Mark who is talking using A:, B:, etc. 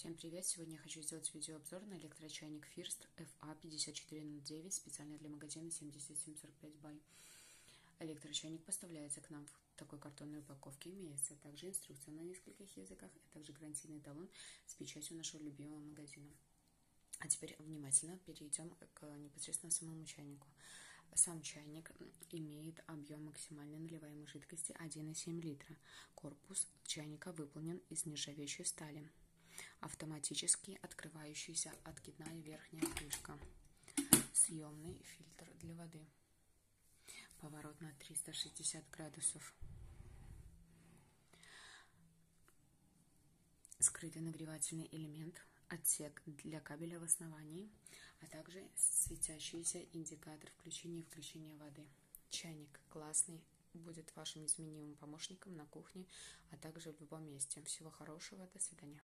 A: Всем привет! Сегодня я хочу сделать видеообзор на электрочайник First FA5409, специально для магазина 7745 Бай. Электрочайник поставляется к нам в такой картонной упаковке, имеется также инструкция на нескольких языках, а также гарантийный талон с печатью нашего любимого магазина. А теперь внимательно перейдем к непосредственно самому чайнику. Сам чайник имеет объем максимальной наливаемой жидкости 1,7 литра. Корпус чайника выполнен из нержавеющей стали. Автоматически открывающаяся откидная верхняя крышка. Съемный фильтр для воды. Поворот на 360 градусов. Скрытый нагревательный элемент. Отсек для кабеля в основании, а также светящийся индикатор включения и выключения воды. Чайник классный, будет вашим незаменимым помощником на кухне, а также в любом месте. Всего хорошего, до свидания.